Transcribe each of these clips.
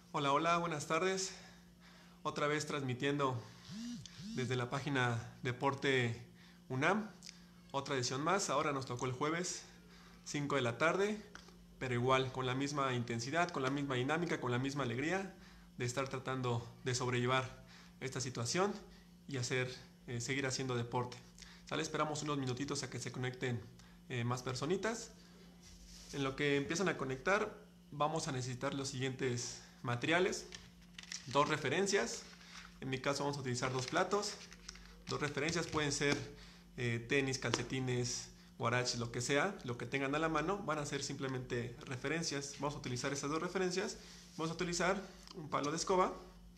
Hola, hola, buenas tardes. Otra vez transmitiendo desde la página Deporte UNAM. Otra edición más. Ahora nos tocó el jueves, 5 de la tarde, pero igual, con la misma intensidad, con la misma dinámica, con la misma alegría de estar tratando de sobrellevar esta situación y seguir haciendo deporte. ¿Sale? Esperamos unos minutitos a que se conecten más personitas. En lo que empiezan a conectar, vamos a necesitar los siguientes materiales: dos referencias. En mi caso vamos a utilizar dos platos. Dos referencias pueden ser tenis, calcetines, guaraches, lo que sea, lo que tengan a la mano. Van a ser simplemente referencias. Vamos a utilizar estas dos referencias. Vamos a utilizar un palo de escoba.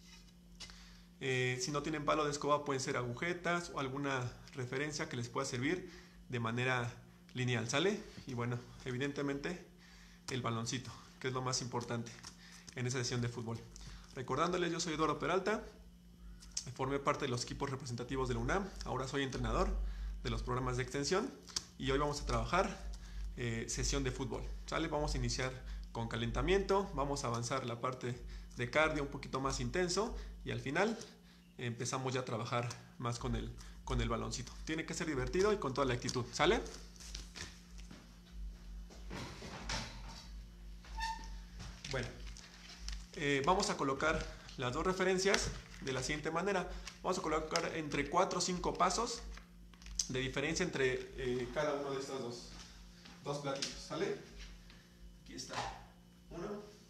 Si no tienen palo de escoba, pueden ser agujetas o alguna referencia que les pueda servir de manera lineal, ¿sale? Y bueno, evidentemente el baloncito, que es lo más importante en esa sesión de fútbol. Recordándoles, yo soy Eduardo Peralta, formé parte de los equipos representativos de la UNAM, ahora soy entrenador de los programas de extensión y hoy vamos a trabajar sesión de fútbol, ¿sale? Vamos a iniciar con calentamiento, vamos a avanzar la parte de cardio un poquito más intenso y al final empezamos ya a trabajar más con el baloncito. Tiene que ser divertido y con toda la actitud, ¿sale? Bueno, vamos a colocar las dos referencias de la siguiente manera. Vamos a colocar entre 4 o 5 pasos de diferencia entre cada uno de estos dos platitos, ¿sale? Aquí está. 1,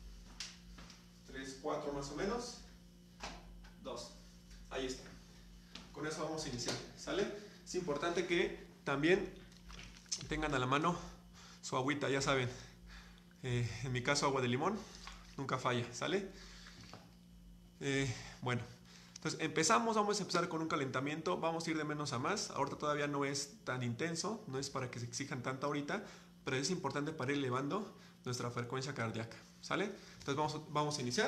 3, 4 más o menos. 2. Ahí está. Con eso vamos a iniciar, ¿sale? Es importante que también tengan a la mano su agüita, ya saben. En mi caso, agua de limón. Nunca falla, ¿sale? Bueno, entonces vamos a empezar con un calentamiento, vamos a ir de menos a más. Ahorita todavía no es tan intenso, no es para que se exijan tanto ahorita, pero es importante para ir elevando nuestra frecuencia cardíaca, ¿sale? Entonces vamos a iniciar.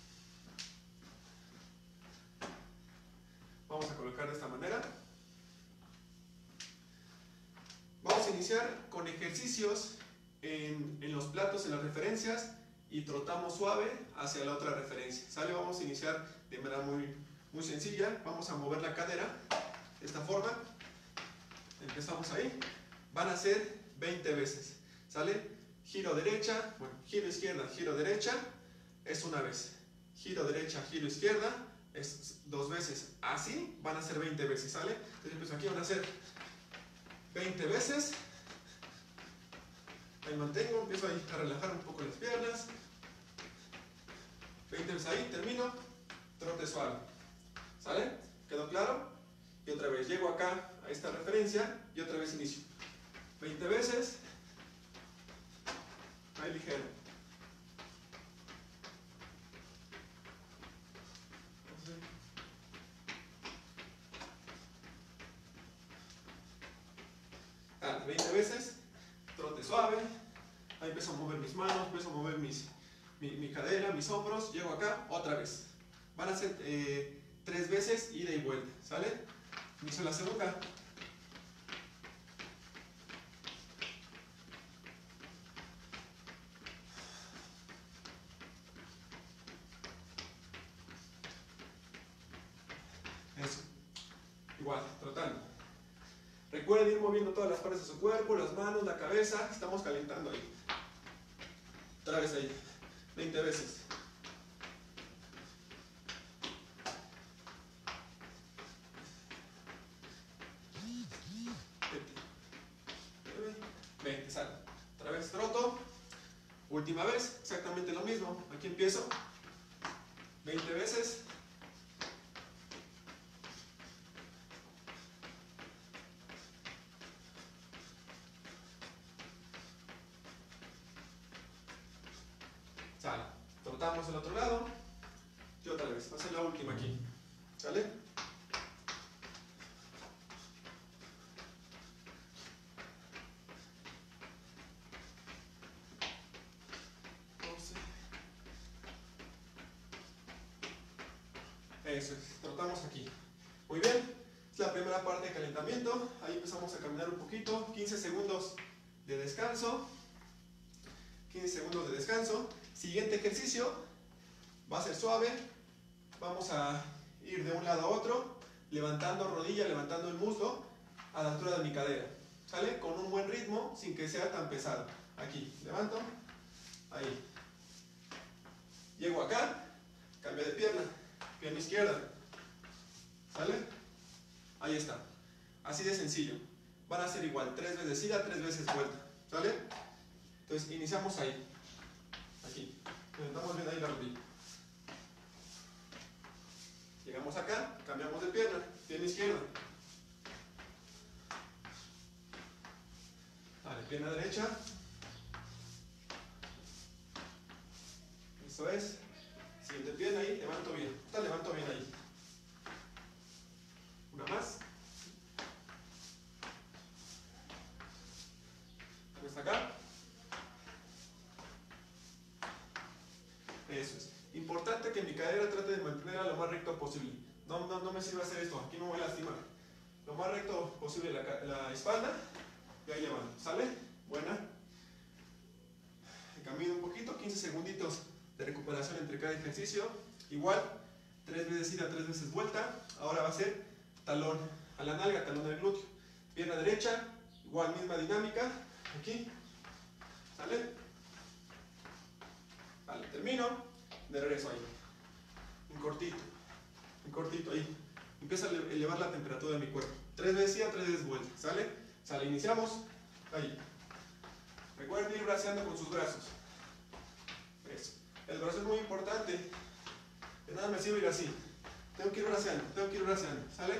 Vamos a colocar de esta manera. Vamos a iniciar con ejercicios en los platos, en las referencias, y trotamos suave hacia la otra referencia, ¿sale? Vamos a iniciar de manera muy sencilla. Vamos a mover la cadera de esta forma. Empezamos ahí. Van a ser 20 veces, ¿sale? Giro derecha, bueno, giro izquierda, giro derecha, es una vez. Giro derecha, giro izquierda, es 2 veces. Así van a ser 20 veces, ¿sale? Entonces pues aquí van a ser 20 veces. Ahí mantengo, empiezo ahí a relajar un poco las piernas. 20 veces ahí, termino, trote suave, ¿sale? ¿Quedó claro? Y otra vez, llego acá a esta referencia y otra vez inicio. 20 veces, ahí ligero. Ah, 20 veces, trote suave. Ahí empiezo a mover mis manos, empiezo a mover mi cadera, mis hombros. Llego acá, otra vez. Van a ser 3 veces ida y vuelta, ¿sale? Inicio la segunda. Eso. Igual, trotando. Recuerden ir moviendo todas las partes de su cuerpo, las manos, la cabeza. Estamos calentando ahí. Otra vez ahí. 20 veces. Sale. Otra vez troto. Última vez, exactamente lo mismo. Aquí empiezo. 20 veces. Sale. Trotamos el otro lado. Y otra vez. Va a ser la última aquí. ¿Sale? Eso es, trotamos aquí. Muy bien, es la primera parte de calentamiento. Ahí empezamos a caminar un poquito. 15 segundos de descanso. 15 segundos de descanso. Siguiente ejercicio. Va a ser suave. Vamos a ir de un lado a otro, levantando rodilla, levantando el muslo a la altura de mi cadera. ¿Sale? Con un buen ritmo, sin que sea tan pesado. Aquí, levanto, ahí. Llego acá, cambio de pierna, pierna izquierda. ¿Sale? Ahí está. Así de sencillo. Van a ser igual, 3 veces ida, 3 veces vuelta. ¿Sale? Entonces iniciamos ahí. Aquí. Levantamos bien ahí la rodilla. Llegamos acá, cambiamos de pierna, pierna izquierda. Vale, pierna derecha. Eso es. Siguiente pierna ahí, levanto bien. Levanto bien ahí. Una más. Hasta acá. Eso es. Importante que mi cadera trate de mantenerla lo más recto posible. No me sirve hacer esto, aquí me voy a lastimar. Lo más recto posible la espalda. Y ahí levanto. ¿Sale? Buena. Camino un poquito, 15 segunditos de recuperación entre cada ejercicio. Igual, 3 veces ida, 3 veces vuelta. Ahora va a ser talón a la nalga, talón al glúteo. Pierna derecha, igual misma dinámica. Aquí. ¿Sale? Vale, termino. De regreso ahí. En cortito ahí. Empieza a elevar la temperatura de mi cuerpo. 3 veces ida, 3 veces vuelta. ¿Sale? Sale, iniciamos. Ahí. Recuerden ir braceando con sus brazos. Eso. El brazo es muy importante. De nada me sirve ir así. Tengo que ir braceando. ¿Sale?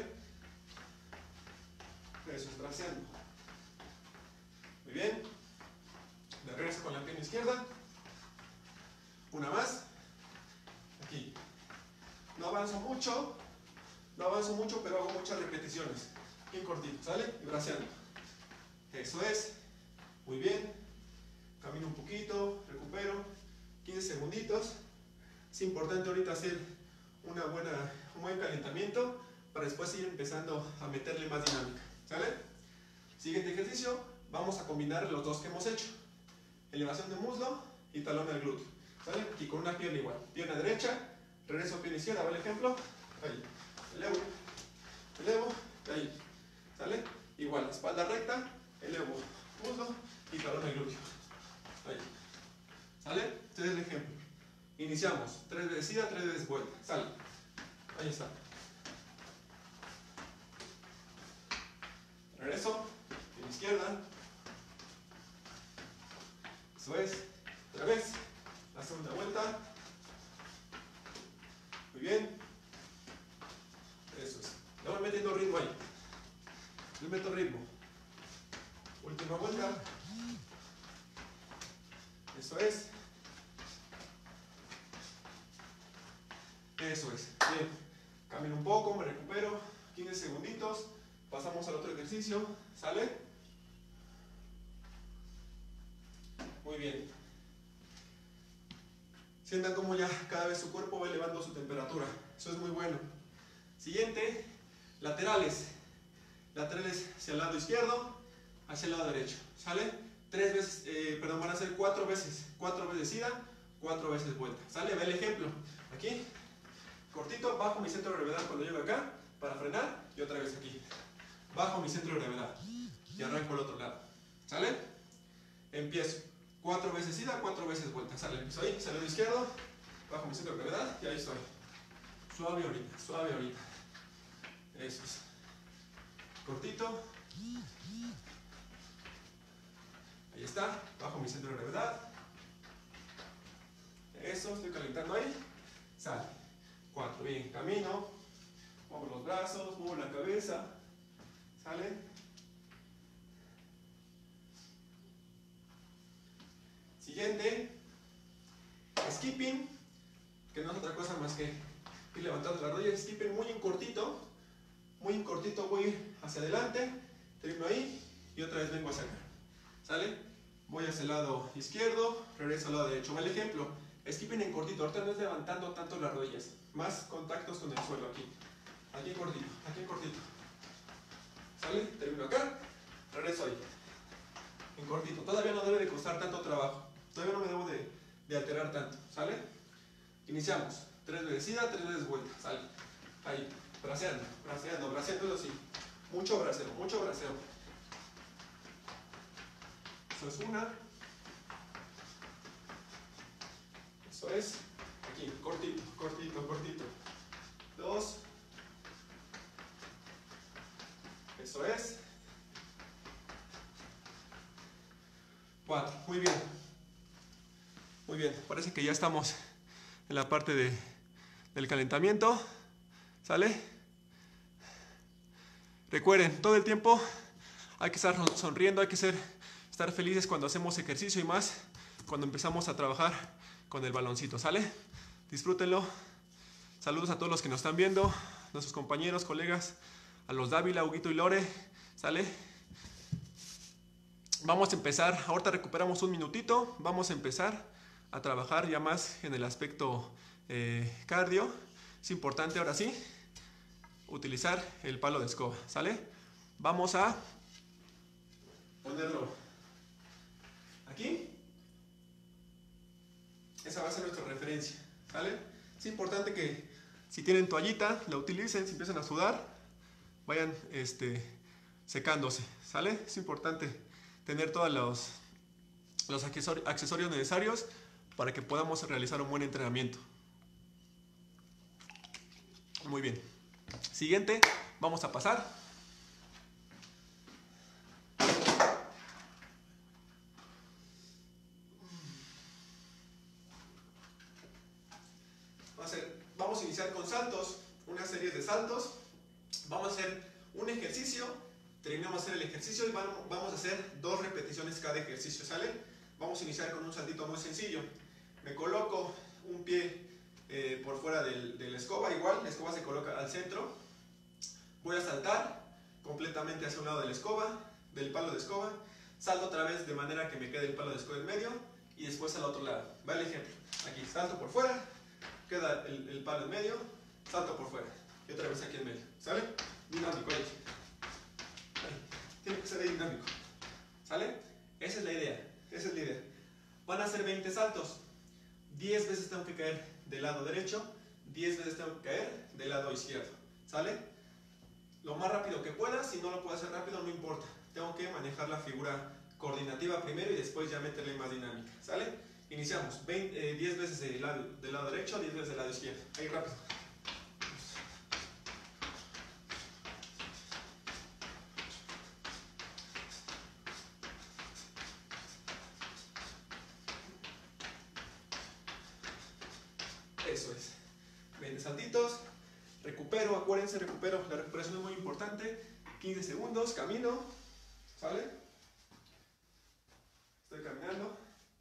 Eso es braceando. Muy bien. De regreso con la pierna izquierda. Una más. Aquí. No avanzo mucho, pero hago muchas repeticiones. Bien cortito, ¿sale? Y braceando. Eso es. Muy bien. Camino un poquito, recupero. 15 segunditos. Es importante ahorita hacer un buen calentamiento para después ir empezando a meterle más dinámica. ¿Sale? Siguiente ejercicio. Vamos a combinar los dos que hemos hecho. Elevación de muslo y talón al glúteo. ¿Sale? Aquí con una pierna igual. Pierna derecha, regreso a pierna izquierda. ¿Va el ejemplo? Ahí. Elevo, ahí. ¿Sale? Igual, espalda recta, elevo muslo y talón al glúteo. Ahí. ¿Sale? Este es el ejemplo. Iniciamos. 3 veces ida, 3 veces vuelta. Sale. Ahí está. Regreso. Pierna izquierda. Eso es. Otra vez. La segunda vuelta. Muy bien. Eso es. Le voy metiendo ritmo ahí. Le meto ritmo. Última vuelta. Eso es. Eso es. Bien. Camino un poco, me recupero. 15 segunditos. Pasamos al otro ejercicio. ¿Sale? Muy bien. Sientan cómo ya cada vez su cuerpo va elevando su temperatura. Eso es muy bueno. Siguiente, laterales. Laterales hacia el lado izquierdo, hacia el lado derecho. ¿Sale? 3 veces, van a ser 4 veces. 4 veces ida, 4 veces vuelta. ¿Sale? Ve el ejemplo. Aquí, cortito, bajo mi centro de gravedad cuando llego acá, para frenar, y otra vez aquí. Bajo mi centro de gravedad. Y arranco al otro lado. ¿Sale? Empiezo. 4 veces ida, 4 veces vuelta. Sale, empiezo ahí, sale izquierdo, bajo mi centro de gravedad y ahí estoy. Suave ahorita, suave ahorita. Eso es. Cortito. Ahí está, bajo mi centro de gravedad. Eso, estoy calentando ahí. Sale. 4, bien, camino. Muevo los brazos, muevo la cabeza. Sale. Siguiente, skipping, que no es otra cosa más que ir levantando la rodilla. Skipping muy en cortito, voy hacia adelante, termino ahí y otra vez vengo hacia acá. ¿Sale? Voy hacia el lado izquierdo, regreso al lado derecho. Va el ejemplo, skipping en cortito. Ahorita no es levantando tanto las rodillas, más contactos con el suelo aquí. Aquí en cortito. ¿Sale? Termino acá, regreso ahí. En cortito. Todavía no debe de costar tanto trabajo. Todavía no me debo de alterar tanto. ¿Sale? Iniciamos. 3 veces ida, 3 veces vuelta. Sale. Ahí. Braceando, braceando, braceando así. Mucho braceo, mucho braceo. Eso es una. Eso es. Aquí, cortito, cortito, cortito. 2. Eso es. 4. Muy bien. Muy bien. Parece que ya estamos en la parte del calentamiento. ¿Sale? Recuerden, todo el tiempo hay que estar sonriendo, hay que estar felices cuando hacemos ejercicio y más cuando empezamos a trabajar con el baloncito. ¿Sale? Disfrútenlo. Saludos a todos los que nos están viendo, nuestros compañeros, colegas, a los Dávila, Huguito y Lore. ¿Sale? Vamos a empezar, ahorita recuperamos un minutito, vamos a empezar a trabajar ya más en el aspecto cardio. Es importante ahora sí utilizar el palo de escoba, ¿sale? Vamos a ponerlo aquí. Esa va a ser nuestra referencia, ¿sale? Es importante que si tienen toallita, la utilicen, si empiezan a sudar, vayan secándose, ¿sale? Es importante tener todos los accesorios necesarios para que podamos realizar un buen entrenamiento. Muy bien. Siguiente, vamos a pasar. Vamos a iniciar con saltos, una serie de saltos. Vamos a hacer un ejercicio, terminamos de hacer el ejercicio y vamos a hacer 2 repeticiones cada ejercicio, ¿sale? Vamos a iniciar con un saltito muy sencillo. Me coloco un pie por fuera de la escoba, igual la escoba se coloca al centro. Voy a saltar completamente hacia un lado de la escoba, del palo de escoba. Salto otra vez de manera que me quede el palo de escoba en medio y después al otro lado. Va el ejemplo. Aquí salto por fuera, queda el palo en medio, salto por fuera y otra vez aquí en medio. ¿Sale? Dinámico ahí. Tiene que ser dinámico. ¿Sale? Esa es la idea. Esa es la idea. Van a ser 20 saltos. 10 veces tengo que caer del lado derecho, 10 veces tengo que caer del lado izquierdo. ¿Sale? Lo más rápido que pueda, si no lo puedo hacer rápido no importa. Tengo que manejar la figura coordinativa primero y después ya meterle más dinámica. ¿Sale? Iniciamos. 10 veces del lado derecho, 10 veces del lado izquierdo. Ahí rápido. Eso es. 20 saltitos. Recupero, acuérdense, recupero. La recuperación es muy importante. 15 segundos, camino. ¿Sale? Estoy caminando.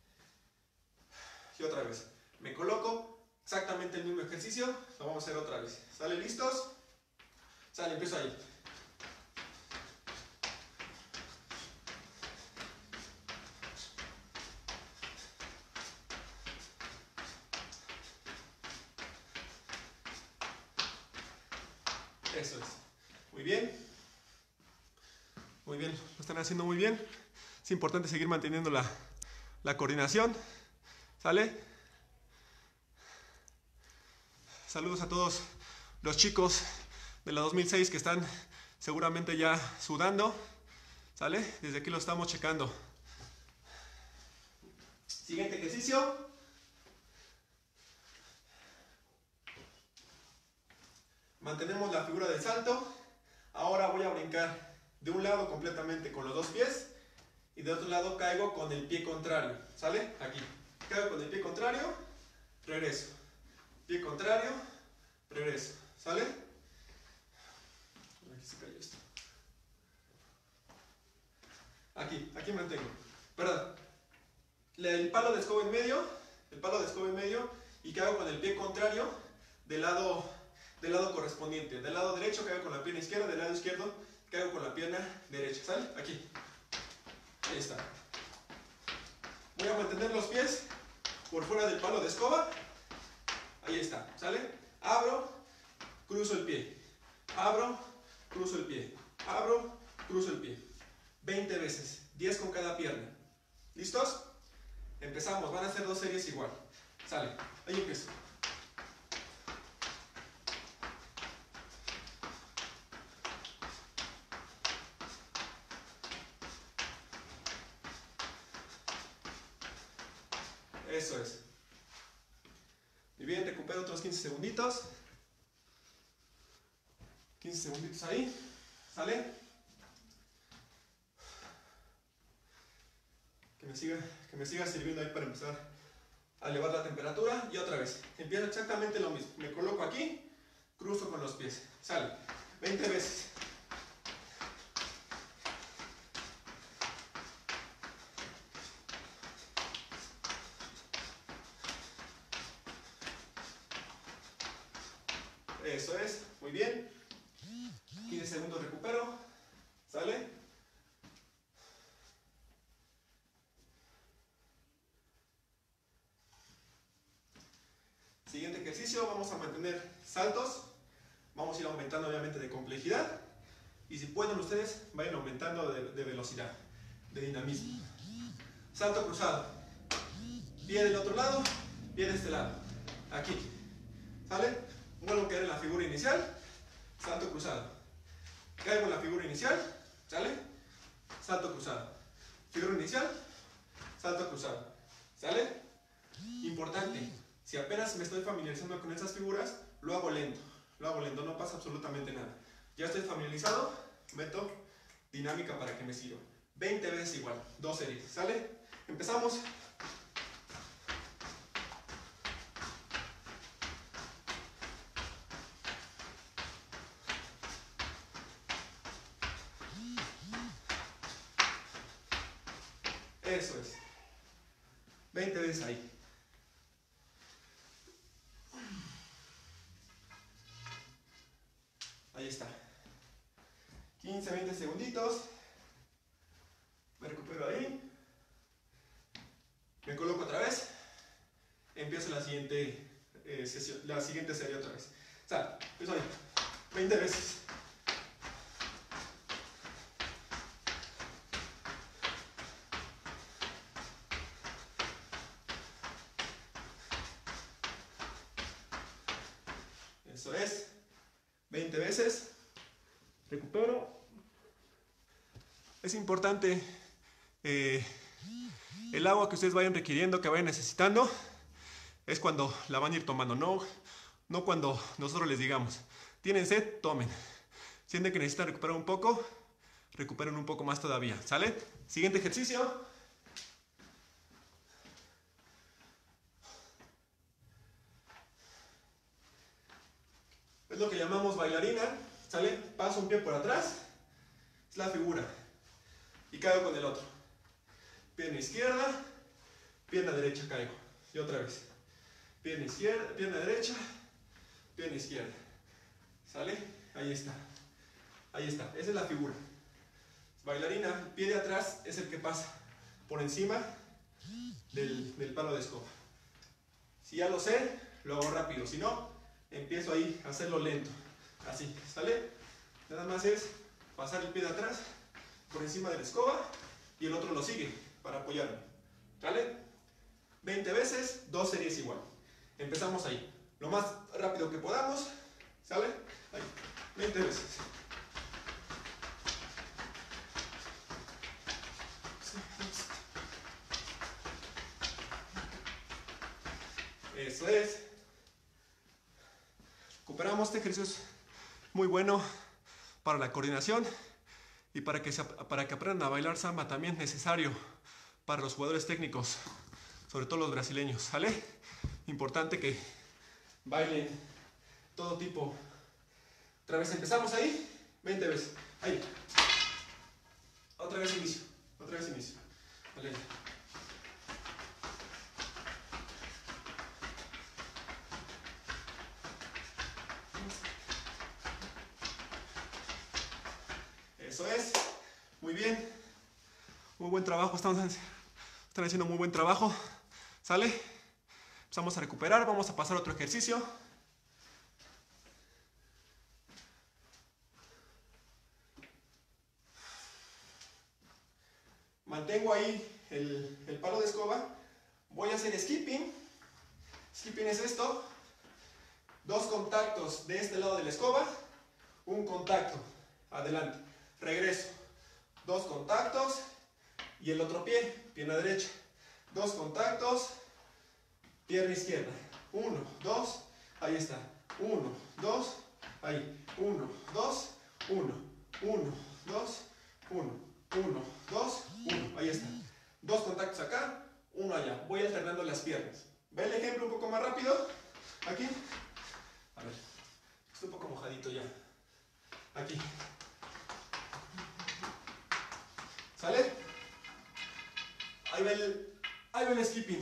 Y otra vez. Me coloco. Exactamente el mismo ejercicio. Lo vamos a hacer otra vez. ¿Sale? ¿Listos? Sale, empiezo ahí. Eso es. Muy bien. Muy bien. Lo están haciendo muy bien. Es importante seguir manteniendo la coordinación. ¿Sale? Saludos a todos los chicos de la 2006 que están seguramente ya sudando. ¿Sale? Desde aquí lo estamos checando. Siguiente ejercicio. Mantenemos la figura del salto. Ahora voy a brincar de un lado completamente con los 2 pies y de otro lado caigo con el pie contrario. ¿Sale? Aquí. Caigo con el pie contrario, regreso. Pie contrario, regreso. ¿Sale? Aquí se cayó esto. Aquí mantengo. Perdón. El palo de escoba en medio, y caigo con el pie contrario del lado correspondiente. Del lado derecho caigo con la pierna izquierda, del lado izquierdo caigo con la pierna derecha. ¿Sale? Aquí. Ahí está. Voy a mantener los pies por fuera del palo de escoba. Ahí está. ¿Sale? Abro, cruzo el pie. Abro, cruzo el pie. Abro, cruzo el pie. 20 veces. 10 con cada pierna. ¿Listos? Empezamos. Van a ser 2 series igual. Sale. Ahí empiezo. Eso es. Muy bien, recupero otros 15 segunditos. 15 segunditos ahí. ¿Sale? Que me siga sirviendo ahí para empezar a elevar la temperatura. Y otra vez, empiezo exactamente lo mismo. Me coloco aquí, cruzo con los pies. Sale. 20 veces. Eso es, muy bien. 15 segundos recupero. ¿Sale? Siguiente ejercicio, vamos a mantener saltos. Vamos a ir aumentando obviamente de complejidad. Y si pueden ustedes, vayan aumentando de velocidad, de dinamismo. Salto cruzado. Pie del otro lado, pie de este lado. Aquí. ¿Sale? Vuelvo a caer en la figura inicial. Salto cruzado. Caigo en la figura inicial. ¿Sale? Salto cruzado. Figura inicial. Salto cruzado. ¿Sale? Importante. Si apenas me estoy familiarizando con esas figuras, lo hago lento. Lo hago lento, no pasa absolutamente nada. Ya estoy familiarizado, meto dinámica para que me sirva. 20 veces igual, 2 series. ¿Sale? Empezamos. Eso es. 20 veces ahí. Ahí está. 15, 20 segunditos. Me recupero ahí. Me coloco otra vez. Empiezo la siguiente sesión, la siguiente serie otra vez. Sale. Empiezo ahí. 20 veces. Eso es. 20 veces. Recupero. Es importante el agua que ustedes vayan requiriendo, que vayan necesitando, es cuando la van a ir tomando, no cuando nosotros les digamos. Tienen sed, tomen. Sienten que necesitan recuperar un poco, recuperen un poco más todavía. ¿Sale? Siguiente ejercicio. Es lo que llamamos bailarina. ¿Sale? Paso un pie por atrás. Es la figura. Y caigo con el otro. Pierna izquierda, pierna derecha, caigo. Y otra vez. Pierna izquierda, pierna derecha, pierna izquierda. ¿Sale? Ahí está. Ahí está. Esa es la figura. Bailarina, el pie de atrás es el que pasa por encima del palo de escoba. Si ya lo sé, lo hago rápido. Si no, empiezo ahí a hacerlo lento. Así, ¿sale? Nada más es pasar el pie de atrás por encima de la escoba y el otro lo sigue para apoyarme. ¿Sale? 20 veces, 2 series igual. Empezamos ahí. Lo más rápido que podamos. ¿Sale? Ahí. 20 veces. Eso es. Recuperamos. Este ejercicio es muy bueno para la coordinación y para que aprendan a bailar samba también es necesario para los jugadores técnicos, sobre todo los brasileños. ¿Sale? Importante que bailen todo tipo. Otra vez empezamos ahí, 20 veces. Ahí. Otra vez inicio. Otra vez inicio. Vale. Eso es. Muy bien. Muy buen trabajo. Están haciendo muy buen trabajo. ¿Sale? Empezamos a recuperar. Vamos a pasar a otro ejercicio. Mantengo ahí el palo de escoba. Voy a hacer skipping. Skipping es esto. 2 contactos de este lado de la escoba. Un contacto. Adelante. Regreso. 2 contactos. Y el otro pie. Pierna derecha. 2 contactos. Pierna izquierda. 1, 2, ahí está. 1, 2, ahí. 1, 2, 1, 1, 2, 1, 1, 2, 1. Ahí está. 2 contactos acá, 1 allá. Voy alternando las piernas. ¿Ve el ejemplo un poco más rápido? Aquí. A ver. Estoy un poco mojadito ya. Aquí. ¿Sale? Ahí va el skipping.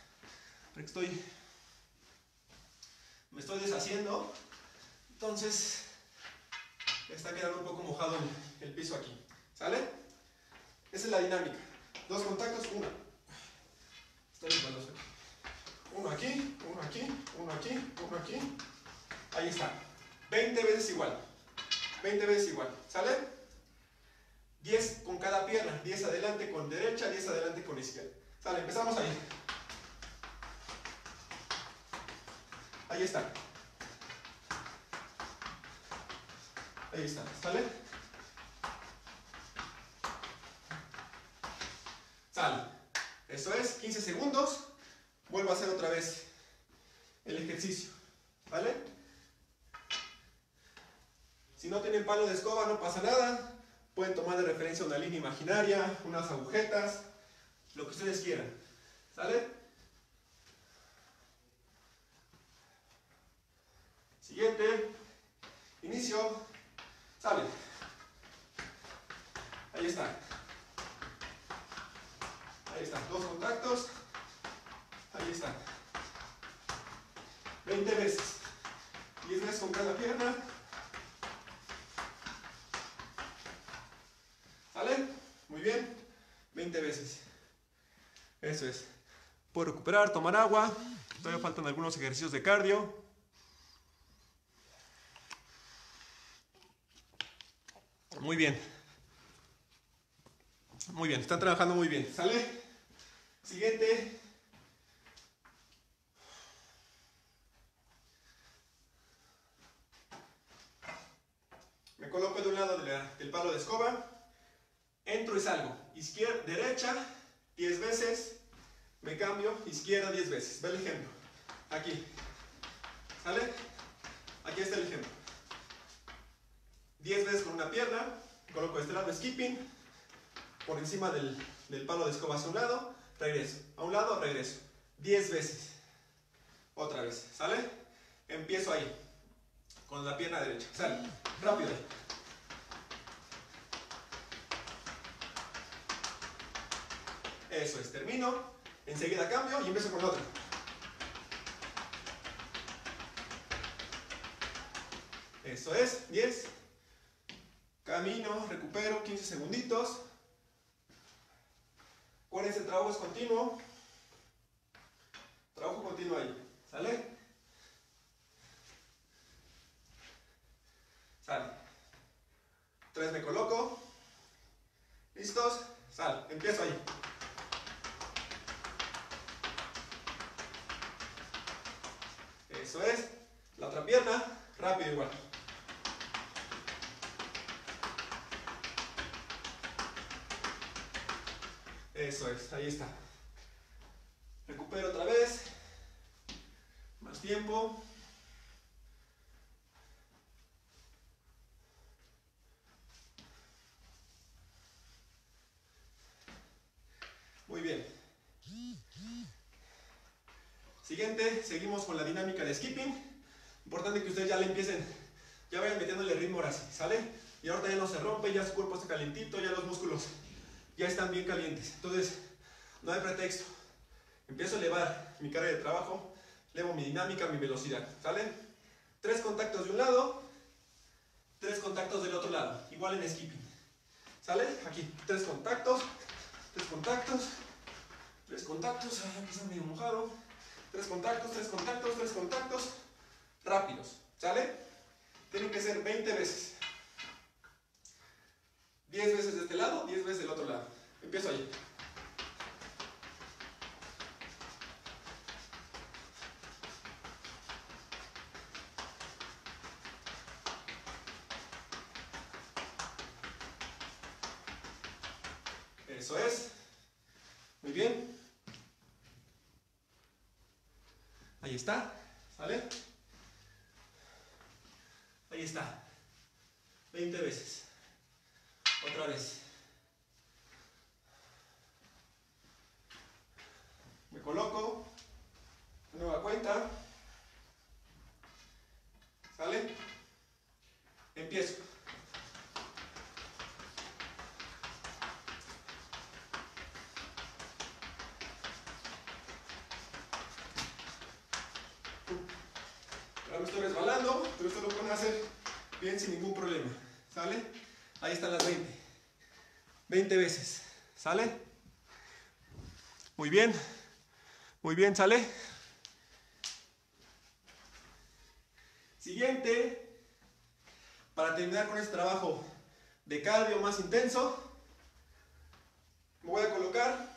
Me estoy deshaciendo. Entonces, me está quedando un poco mojado el piso aquí. ¿Sale? Esa es la dinámica. 2 contactos, 1. Estoy resbaloso aquí. 1 aquí, 1 aquí, 1 aquí, 1 aquí. Ahí está. 20 veces igual. 20 veces igual. ¿Sale? 10 con cada pierna. 10 adelante con derecha, 10 adelante con izquierda. ¿Sale? Empezamos ahí. Ahí está. Ahí está. ¿Sale? Sale. Eso es. 15 segundos. Vuelvo a hacer otra vez el ejercicio. ¿Vale? Si no tienen palo de escoba, no pasa nada. Pueden tomar de referencia una línea imaginaria, unas agujetas, lo que ustedes quieran. ¿Sale? Siguiente. Inicio. Sale. Ahí está. Ahí está. 2 contactos. Ahí está. 20 veces. 10 veces con cada pierna. ¿Sale? Muy bien. 20 veces. Eso es. Puedo recuperar, tomar agua. Todavía faltan algunos ejercicios de cardio. Muy bien. Muy bien. Están trabajando muy bien. ¿Sale? Siguiente. Me coloco de un lado del palo de escoba. Entro y salgo. Izquierda, derecha, 10 veces. Me cambio, izquierda 10 veces. Ve el ejemplo. Aquí. ¿Sale? Aquí está el ejemplo. 10 veces con una pierna. Coloco de este lado skipping. Por encima del palo de escoba hacia un lado. Regreso. A un lado, regreso. 10 veces. Otra vez. ¿Sale? Empiezo ahí. Con la pierna derecha. Sale. Rápido. Eso es. Termino. Enseguida cambio y empiezo con la otra. Eso es. 10. Camino. Recupero. 15 segunditos. Acuérdense, el trabajo es continuo. Trabajo continuo ahí. ¿Sale? Sale. 3 me coloco. ¿Listos? Sale. Empiezo ahí. Eso es. La otra pierna. Rápido igual. Eso es. Ahí está. Recupero otra vez. Más tiempo. Muy bien. Siguiente, seguimos con la dinámica de skipping. Importante que ustedes ya le empiecen, ya vayan metiéndole ritmo ahora sí, ¿sale? Y ahorita ya no se rompe, ya su cuerpo está calentito, ya los músculos ya están bien calientes. Entonces, no hay pretexto. Empiezo a elevar mi carga de trabajo, elevo mi dinámica, mi velocidad, ¿sale? 3 contactos de un lado, 3 contactos del otro lado, igual en skipping. ¿Sale? Aquí, 3 contactos, 3 contactos, 3 contactos, aquí está medio mojado. 3 contactos, 3 contactos, 3 contactos, rápidos, ¿sale? Tienen que ser 20 veces. 10 veces de este lado, 10 veces del otro lado. Empiezo ahí. Eso es. Muy bien. Ahí está, ¿sale? Ahí está. 20 veces. Otra vez. Me coloco. Nueva cuenta. ¿Sale? Empiezo. Ahora me estoy resbalando, pero esto lo pueden hacer bien sin ningún problema. ¿Sale? Ahí están las 20. 20 veces. ¿Sale? Muy bien. Muy bien, ¿sale? Siguiente. Para terminar con este trabajo de cardio más intenso, me voy a colocar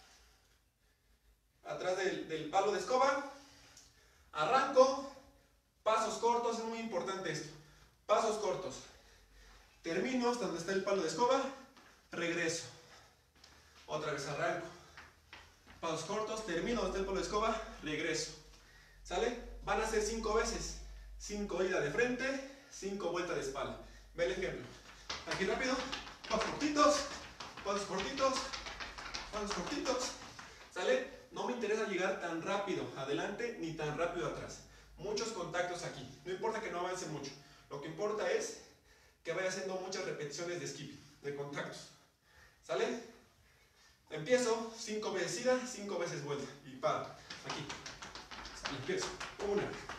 atrás del palo de escoba. Arranco. Pasos cortos, es muy importante esto. Pasos cortos. Termino hasta donde está el palo de escoba. Regreso. Otra vez arranco. Pasos cortos. Termino donde está el palo de escoba. Regreso. ¿Sale? Van a ser 5 veces. 5 ida de frente. 5 vueltas de espalda. Ve el ejemplo. Aquí rápido. Pasos cortitos. Pasos cortitos. Pasos cortitos. ¿Sale? No me interesa llegar tan rápido adelante ni tan rápido atrás. Muchos contactos aquí. No importa que no avance mucho. Lo que importa es que vaya haciendo muchas repeticiones de skipping, de contactos. ¿Sale? Empiezo. 5 veces ida, 5 veces vuelta. Y paro. Aquí. Empiezo. 1.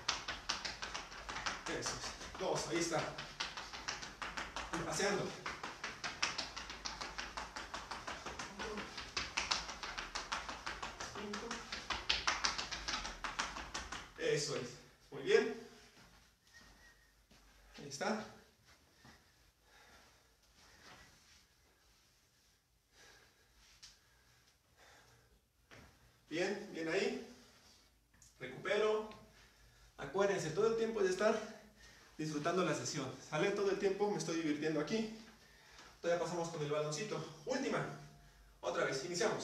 Eso es. 2. Ahí está. Paseando. 5. Eso es. Muy bien. Ahí está. Bien, bien ahí. Recupero. Acuérdense, todo el tiempo es de estar disfrutando la sesión. ¿Sale? Todo el tiempo me estoy divirtiendo aquí. Todavía pasamos con el baloncito. Última. Otra vez. Iniciamos.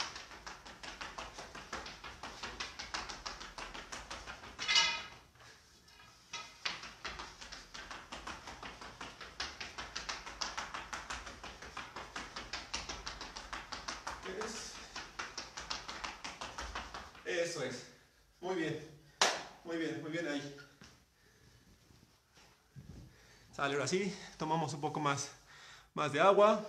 Eso es. Muy bien. Muy bien, muy bien ahí. Sale, ahora sí. Tomamos un poco más de agua.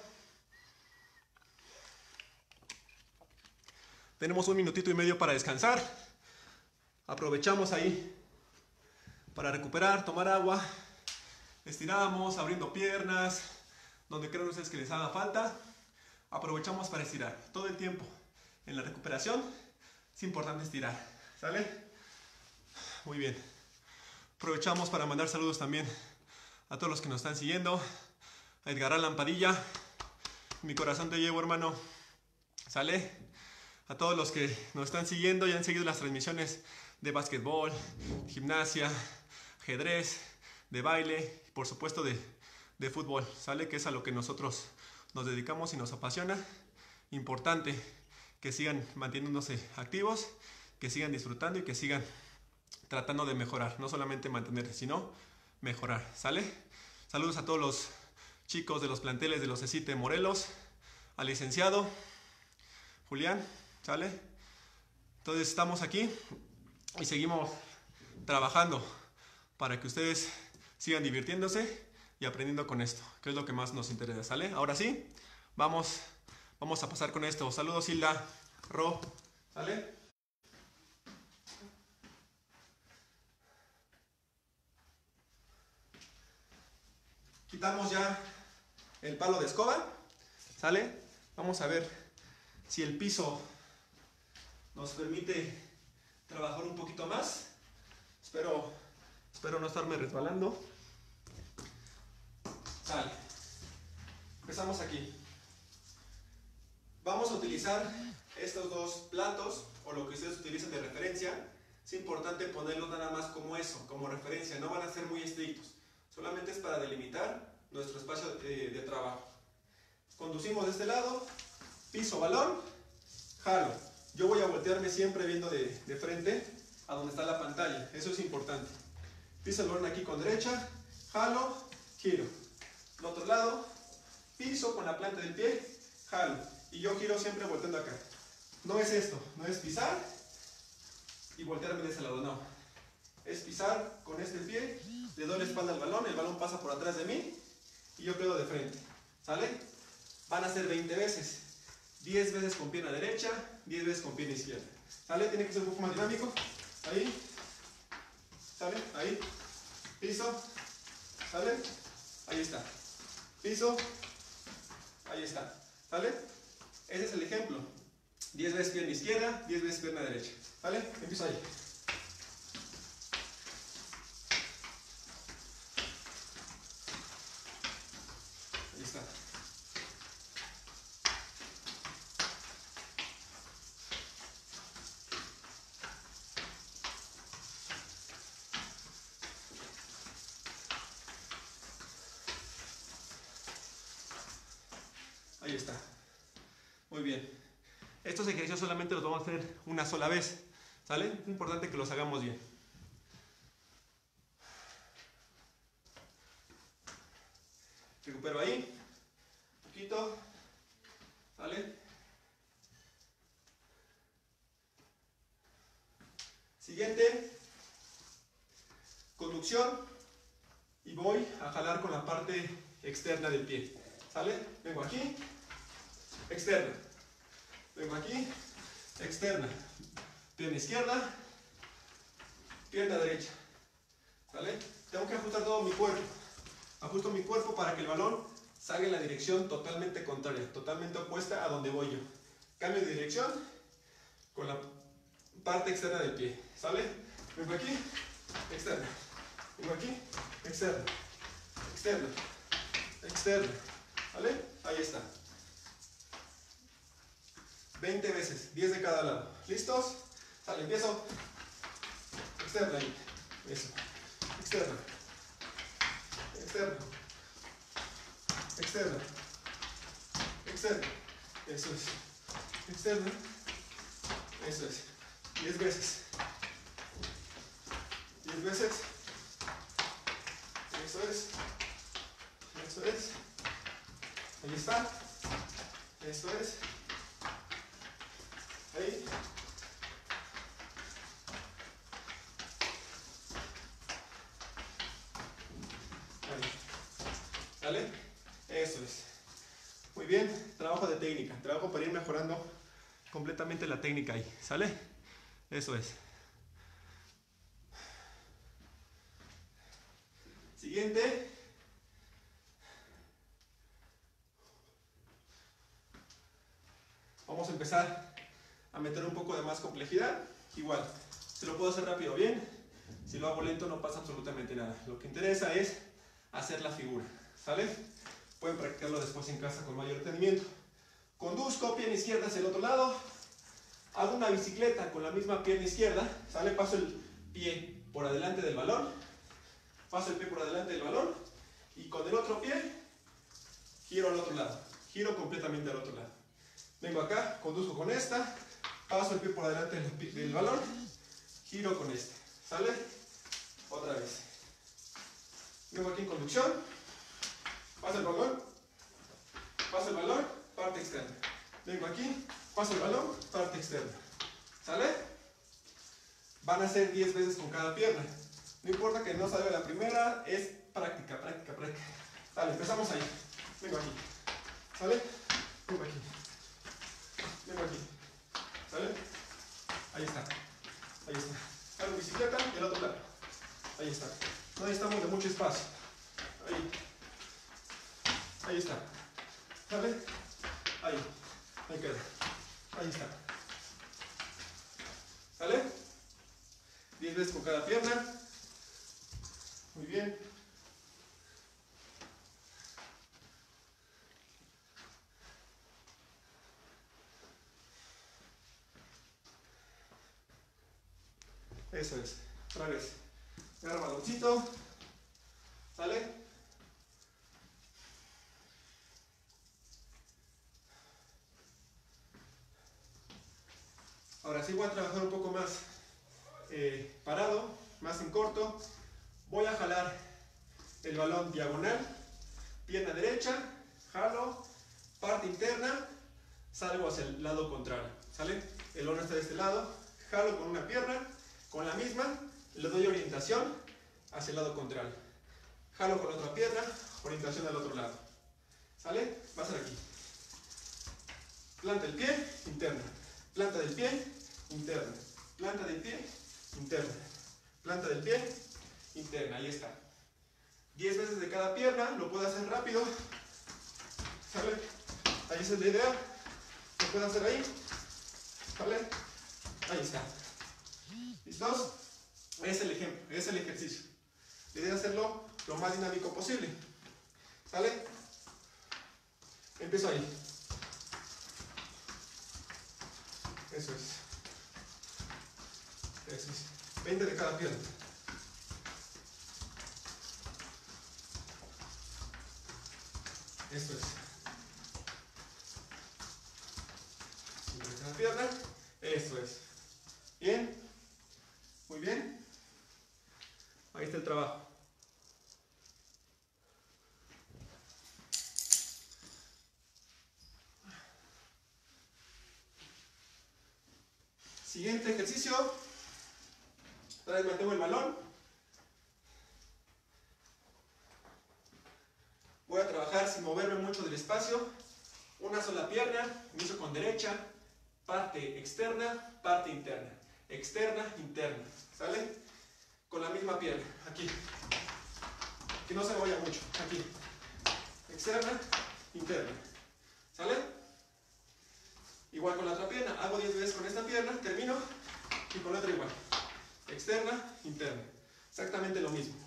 Tenemos 1 minutito y medio para descansar. Aprovechamos ahí para recuperar, tomar agua. Estiramos, abriendo piernas, donde crean ustedes que les haga falta. Aprovechamos para estirar todo el tiempo. En la recuperación es importante estirar. ¿Sale? Muy bien. Aprovechamos para mandar saludos también a todos los que nos están siguiendo. A Edgar Alan Padilla. Mi corazón te llevo, hermano. ¿Sale? A todos los que nos están siguiendo y han seguido las transmisiones de básquetbol, gimnasia, ajedrez, de baile y por supuesto de fútbol. ¿Sale? Que es a lo que nosotros nos dedicamos y nos apasiona. Importante que sigan manteniéndose activos, que sigan disfrutando y que sigan tratando de mejorar. No solamente mantenerse, sino mejorar. ¿Sale? Saludos a todos los chicos de los planteles de los CECITE Morelos, al licenciado Julián. ¿Sale? Entonces estamos aquí y seguimos trabajando para que ustedes sigan divirtiéndose y aprendiendo con esto, que es lo que más nos interesa. ¿Sale? Ahora sí, vamos a pasar con esto. Saludos, Hilda, Ro. ¿Sale? Quitamos ya el palo de escoba. ¿Sale? Vamos a ver si el piso nos permite trabajar un poquito más. Espero no estarme resbalando. Sale. Empezamos aquí. Vamos a utilizar estos 2 platos o lo que ustedes utilicen de referencia. Es importante ponerlos nada más como eso, como referencia. No van a ser muy estrictos. Solamente es para delimitar nuestro espacio de trabajo. Conducimos de este lado, piso, balón, jalo. Yo voy a voltearme siempre viendo de frente a donde está la pantalla. Eso es importante. Piso el balón aquí con derecha, jalo, giro. Al otro lado, piso con la planta del pie, jalo. Y yo giro siempre volteando acá. No es esto, no es pisar y voltearme de ese lado, no. Es pisar con este pie, le doy la espalda al balón, el balón pasa por atrás de mí y yo quedo de frente. ¿Sale? Van a ser 20 veces. 10 veces con pierna derecha, 10 veces con pierna izquierda. ¿Sale? Tiene que ser un poco más dinámico. Ahí. ¿Sale? Ahí. Piso. ¿Sale? Ahí está. Piso. Ahí está. ¿Sale? Ese es el ejemplo. 10 veces pierna izquierda, 10 veces pierna derecha. ¿Sale? Empiezo ahí. Ahí está. Ahí está. Muy bien. Estos ejercicios solamente los vamos a hacer una sola vez. ¿Sale? Es importante que los hagamos bien. Recupero ahí. Un poquito. ¿Sale? Siguiente. Conducción. Y voy a jalar con la parte externa del pie. ¿Sale? Vengo aquí. Externa. Vengo aquí. Externa. Pierna izquierda. Pierna derecha. ¿Sale? Tengo que ajustar todo mi cuerpo. Ajusto mi cuerpo para que el balón salga en la dirección totalmente contraria, totalmente opuesta a donde voy yo. Cambio de dirección con la parte externa del pie. ¿Sale? Vengo aquí, externa. Vengo aquí, externa. Externa. Externa. ¿Vale? Ahí está. 20 veces, 10 de cada lado. ¿Listos? Sale, empiezo. Externa ahí. Eso. Externa. Externa. Externa. Externa. Eso es. Externa. Eso es. 10 veces. 10 veces. Eso es. Eso es. Ahí está. Eso es. Ahí. Ahí. ¿Sale? Eso es. Muy bien. Trabajo de técnica. Trabajo para ir mejorando completamente la técnica ahí. ¿Sale? Eso es. Siguiente. Vamos a empezar a meter un poco de más complejidad. Igual, si lo puedo hacer rápido, bien. Si lo hago lento, no pasa absolutamente nada. Lo que interesa es hacer la figura. ¿Sale? Pueden practicarlo después en casa con mayor detenimiento. Conduzco, pierna izquierda hacia el otro lado. Hago una bicicleta con la misma pierna izquierda. ¿Sale? Paso el pie por adelante del balón. Paso el pie por adelante del balón. Y con el otro pie, giro al otro lado. Giro completamente al otro lado. Vengo acá, conduzco con esta, paso el pie por delante del balón, giro con este. ¿Sale? Otra vez. Vengo aquí en conducción, paso el balón, parte externa. Vengo aquí, paso el balón, parte externa. ¿Sale? Van a ser 10 veces con cada pierna. No importa que no salga la primera, es práctica, práctica, práctica. Sale, empezamos ahí. Vengo aquí. ¿Sale? Vengo aquí. Vengo aquí. ¿Sale? Ahí está. Ahí está. Hago bicicleta y el otro lado. Ahí está. No necesitamos de mucho espacio. Ahí. Ahí está. ¿Sale? Ahí. Ahí queda. Ahí está. ¿Sale? 10 veces con cada pierna. Muy bien. Eso es. Otra vez. Agarra baloncito. ¿Sale? Ahora sí voy a trabajar un poco más parado, más en corto. Voy a jalar el balón diagonal, pierna derecha, jalo, parte interna, salgo hacia el lado contrario, ¿sale? El balón está de este lado, jalo con una pierna, con la misma, le doy orientación hacia el lado contrario. Jalo con la otra pierna, orientación al otro lado, ¿sale? Va a ser aquí. Planta el pie, interna. Planta del pie, interna. Planta del pie, interna. Planta del pie, interna. Ahí está. 10 veces de cada pierna, lo puedo hacer rápido. ¿Sale? Ahí esa es la idea. Lo puedo hacer ahí. ¿Sale? Ahí está. ¿Listos? Es el ejemplo, es el ejercicio. La idea es hacerlo lo más dinámico posible. ¿Sale? Empiezo ahí. Eso es. Eso es. 20 de cada pierna. Eso es. 5 de cada pierna. Eso es. Bien. Muy bien. Ahí está el trabajo. Siguiente ejercicio. Otra vez mantengo el balón. Voy a trabajar sin moverme mucho del espacio. Una sola pierna. Inicio con derecha. Parte externa, parte interna. Externa, interna. ¿Sale? Con la misma pierna. Aquí. Que no se me vaya mucho. Aquí. Externa, interna. ¿Sale? Igual con la otra pierna. Hago 10 veces con esta pierna. Termino. Y con la otra igual. Externa, interna. Exactamente lo mismo.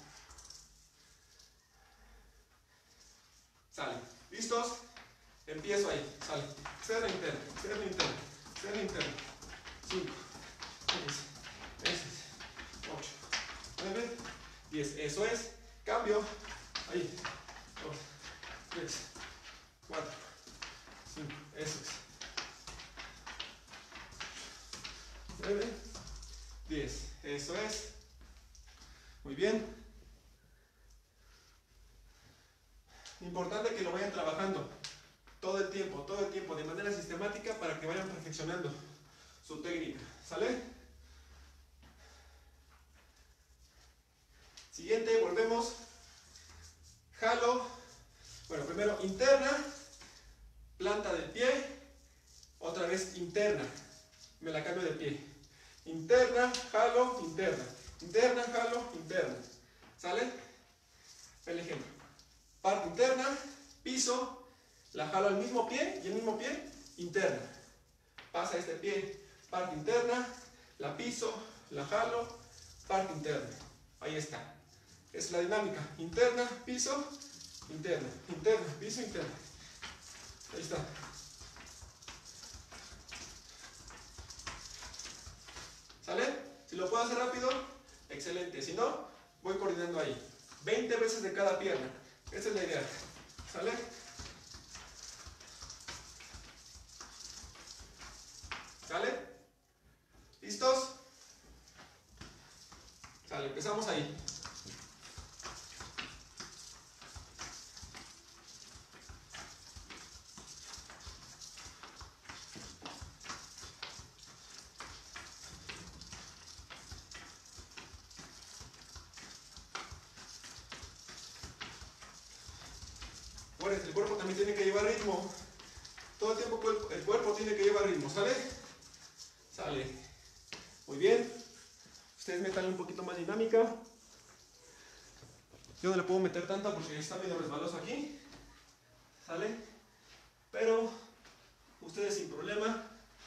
Sale. ¿Listos? Empiezo ahí. Sale. Externa, interna. Externa, interna. Externa, interna. 5, 6, 8, 9, 10. Eso es. Cambio. Ahí. 2, 3, 4, 5. Eso es. 9, 10. Eso es. Muy bien. Importante que lo vayan trabajando todo el tiempo, de manera sistemática para que vayan perfeccionando su técnica. ¿Sale? Siguiente, volvemos. Jalo. Bueno, primero interna, planta del pie, otra vez interna. Me la cambio de pie. Interna, jalo, interna. Interna, jalo, interna. ¿Sale? El ejemplo. Parte interna, piso, la jalo al mismo pie y el mismo pie, interna. Pasa este pie, parte interna, la piso, la jalo, parte interna. Ahí está. Es la dinámica. Interna, piso, interna. Interna, piso, interna. Ahí está. ¿Sale? Si lo puedo hacer rápido, excelente. Si no, voy coordinando ahí. 20 veces de cada pierna. Esa es la idea. ¿Sale? ¿Sale? ¿Listos? Sale, empezamos ahí. El cuerpo también tiene que llevar ritmo. Todo el tiempo el cuerpo tiene que llevar ritmo. ¿Sale? Sale. Muy bien. Ustedes metan un poquito más dinámica. Yo no le puedo meter tanta porque está medio resbaloso aquí. ¿Sale? Pero ustedes sin problema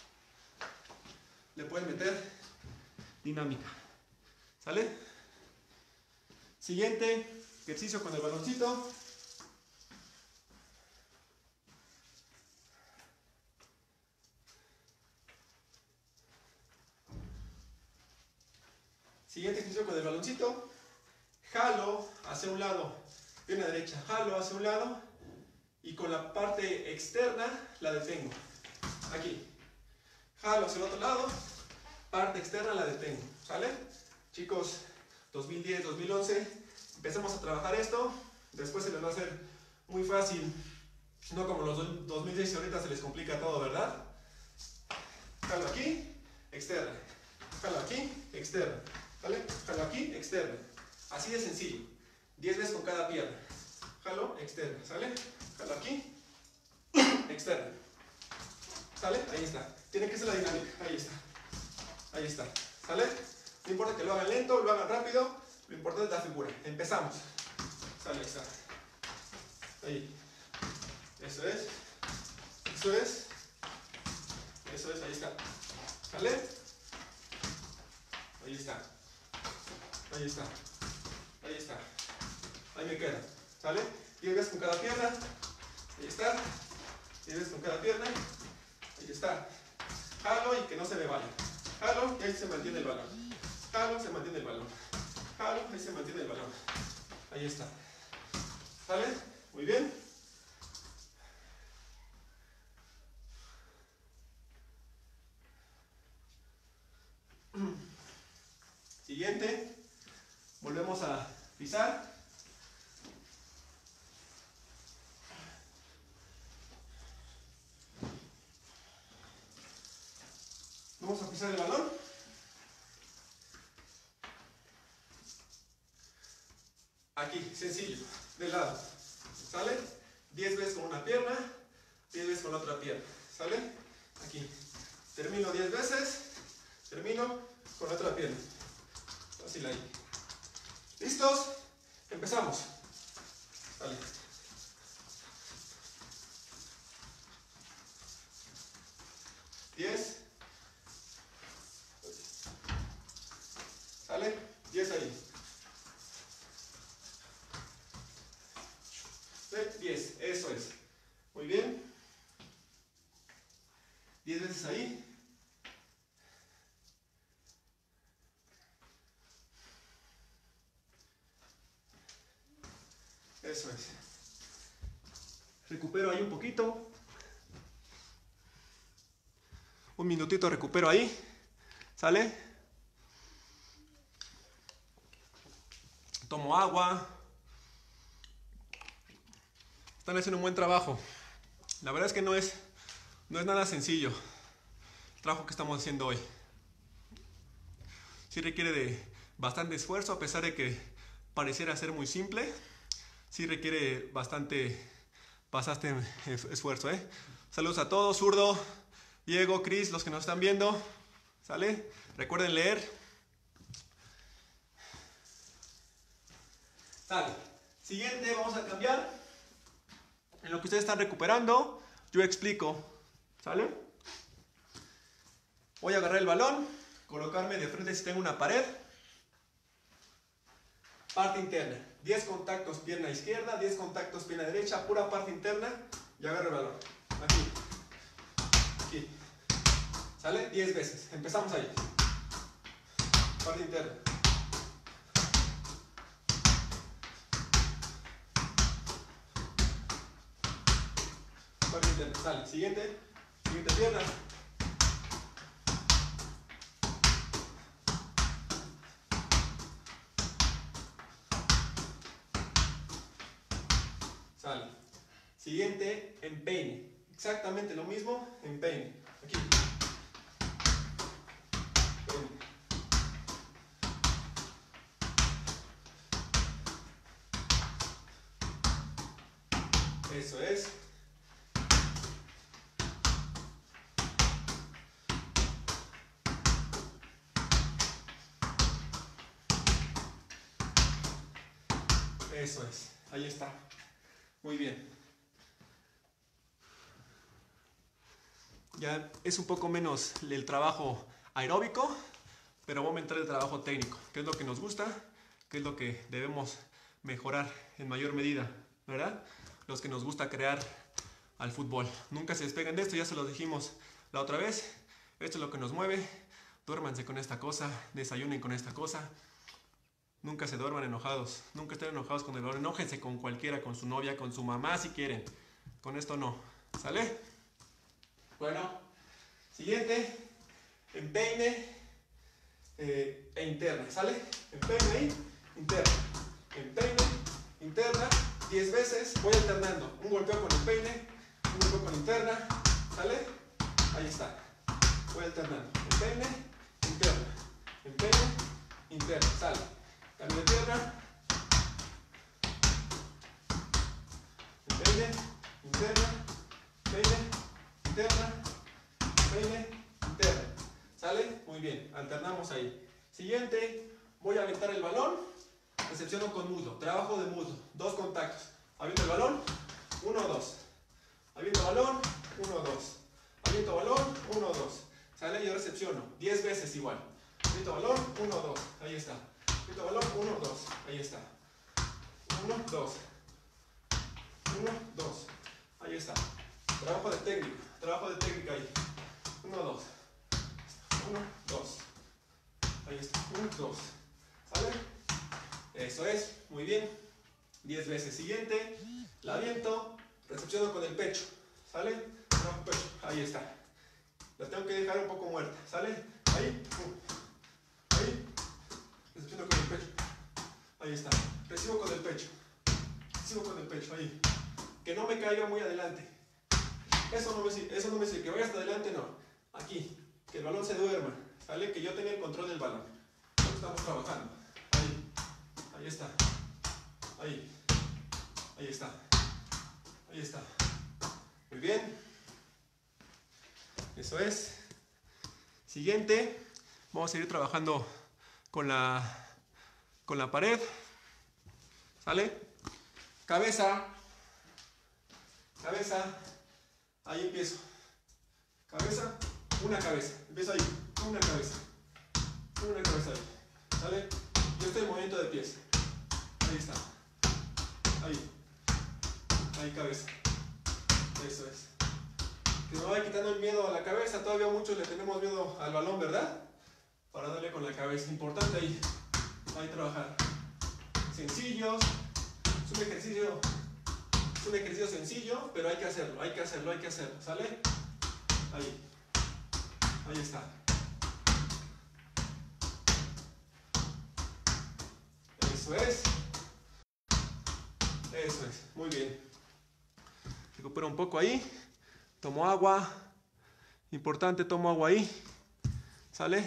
le pueden meter dinámica. ¿Sale? Siguiente ejercicio con el baloncito. Siguiente ejercicio con el baloncito. Jalo hacia un lado, pierna derecha, jalo hacia un lado y con la parte externa la detengo. Aquí. Jalo hacia el otro lado, parte externa la detengo, ¿sale? Chicos, 2010, 2011, empecemos a trabajar esto, después se les va a hacer muy fácil, no como los 2006 y ahorita se les complica todo, ¿verdad? Jalo aquí, externa, jalo aquí, externa, ¿vale? Jalo aquí, externa, así de sencillo, 10 veces con cada pierna, jalo, externa, ¿sale? Jalo aquí, externa, ¿sale? Ahí está, tiene que ser la dinámica, ahí está, ¿sale? No importa que lo hagan lento, lo hagan rápido, lo importante es la figura. Empezamos. Sale, ahí está. Ahí. Eso es. Ahí está. ¿Sale? Ahí está. Ahí me queda. ¿Sale? 10 veces con cada pierna. Ahí está. 10 veces con cada pierna. Ahí está. Jalo y que no se me vaya. Jalo y ahí se mantiene el balón. Jalo, se mantiene el balón. Jalo, ahí se mantiene el balón. Ahí está. ¿Sale? Muy bien. Siguiente. Volvemos a pisar. Vamos a pisar el balón. Aquí, sencillo, de lado. ¿Sale? 10 veces con una pierna, 10 veces con la otra pierna. ¿Sale? Aquí. Termino 10 veces, termino con la otra pierna. Fácil ahí. ¿Listos? Empezamos. Sale. ¿10? ¿Sale? 10 ahí. 10, eso es. Muy bien. 10 veces ahí. Eso es. Recupero ahí un poquito. Un minutito recupero ahí. ¿Sale? Tomo agua. Están haciendo un buen trabajo. La verdad es que no es nada sencillo el trabajo que estamos haciendo hoy. Sí requiere de bastante esfuerzo, a pesar de que pareciera ser muy simple. Sí requiere bastante esfuerzo, ¿eh? Saludos a todos, Zurdo, Diego, Cris, los que nos están viendo. ¿Sale? Recuerden leer. Sale. Siguiente, vamos a cambiar. En lo que ustedes están recuperando, yo explico. ¿Sale? Voy a agarrar el balón, colocarme de frente si tengo una pared. Parte interna. 10 contactos pierna izquierda, 10 contactos pierna derecha, pura parte interna. Y agarro el balón. Aquí. Aquí. ¿Sale? 10 veces. Empezamos ahí. Parte interna. Parte interna. Sale. Siguiente. Siguiente pierna. Sale. Siguiente, empeine. Exactamente lo mismo, empeine. Aquí. Empeine. Eso es. Eso es. Ahí está. Muy bien. Ya es un poco menos el trabajo aeróbico, pero vamos a entrar el trabajo técnico, que es lo que nos gusta, que es lo que debemos mejorar en mayor medida, ¿verdad? Los que nos gusta crear al fútbol. Nunca se despeguen de esto, ya se lo dijimos la otra vez. Esto es lo que nos mueve. Duérmanse con esta cosa, desayunen con esta cosa. Nunca se duerman enojados, nunca estén enojados con el balón. Enójense con cualquiera, con su novia, con su mamá si quieren. Con esto no. ¿Sale? Bueno, siguiente, empeine, e interna, ¿sale? Empeine ahí, interna, empeine, interna, 10 veces, voy alternando, un golpeo con empeine, un golpeo con interna, ¿sale? Ahí está, voy alternando, empeine, interna, empeine, interna, sale, cambio de pierna, empeine, interna, empeine, interna, empeine, interna, ¿sale? Muy bien, alternamos ahí. Siguiente, voy a aventar el balón, recepciono con muslo, trabajo de muslo, 2 contactos, aviento el balón, 1, 2, aviento el balón, 1, 2, aviento el balón, 1, 2, ¿sale? Yo recepciono, 10 veces igual, aviento el balón, 1, 2, ahí está, aviento el balón, 1, 2, ahí está, 1, 2, 1, 2, ahí está, trabajo de técnica ahí, 1, 2, 1, 2, ahí está, 1, 2, ¿sale? Eso es, muy bien, 10 veces. Siguiente, la aviento, recepciono con el pecho, ¿sale? Trabajo pecho, ahí está, la tengo que dejar un poco muerta, ¿sale? Ahí, ahí, recepciono con el pecho, ahí está, recibo con el pecho, ahí, que no me caiga muy adelante, eso no me sirve, que vaya hasta adelante no, aquí, que el balón se duerma, ¿sale? Que yo tenga el control del balón, lo estamos trabajando, ahí está, ahí está, ahí está, muy bien, eso es. Siguiente, vamos a seguir trabajando con la pared, ¿sale? Cabeza, ahí empiezo, cabeza, una cabeza, empiezo ahí, una cabeza ahí, ¿sale? Yo estoy en movimiento de pies, ahí está, ahí cabeza, eso es. Que me vaya quitando el miedo a la cabeza, todavía muchos le tenemos miedo al balón, ¿verdad? Para darle con la cabeza, importante ahí trabajar. Sencillos, es un ejercicio sencillo, pero hay que hacerlo, ¿sale? Ahí está. Eso es, muy bien. Recupero un poco ahí, tomo agua, importante, tomo agua ahí, ¿sale?